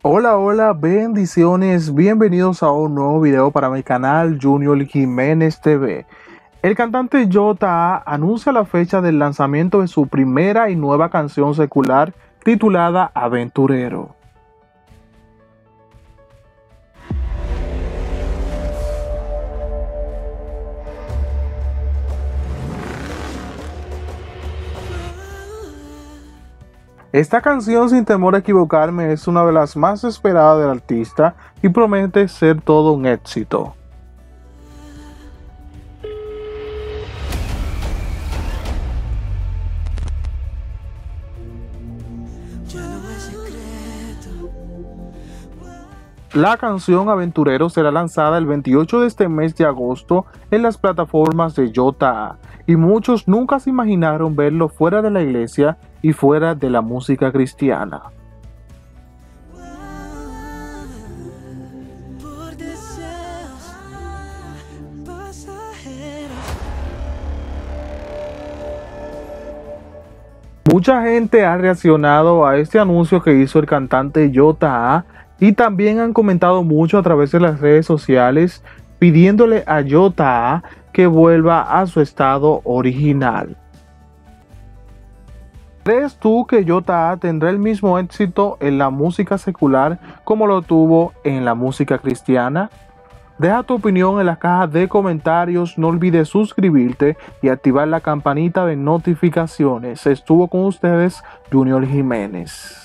Hola, hola, bendiciones, bienvenidos a un nuevo video para mi canal Junior Jiménez TV. El cantante J.A. anuncia la fecha del lanzamiento de su primera y nueva canción secular titulada Aventurero. Esta canción, sin temor a equivocarme, es una de las más esperadas del artista y promete ser todo un éxito. La canción Aventurero será lanzada el 28 de este mes de agosto en las plataformas de J.A. y muchos nunca se imaginaron verlo fuera de la iglesia y fuera de la música cristiana. Mucha gente ha reaccionado a este anuncio que hizo el cantante J.A. y también han comentado mucho a través de las redes sociales pidiéndole a J.A. que vuelva a su estado original. ¿Crees tú que J.A. tendrá el mismo éxito en la música secular como lo tuvo en la música cristiana? Deja tu opinión en la caja de comentarios, no olvides suscribirte y activar la campanita de notificaciones. Estuvo con ustedes Junior Jiménez.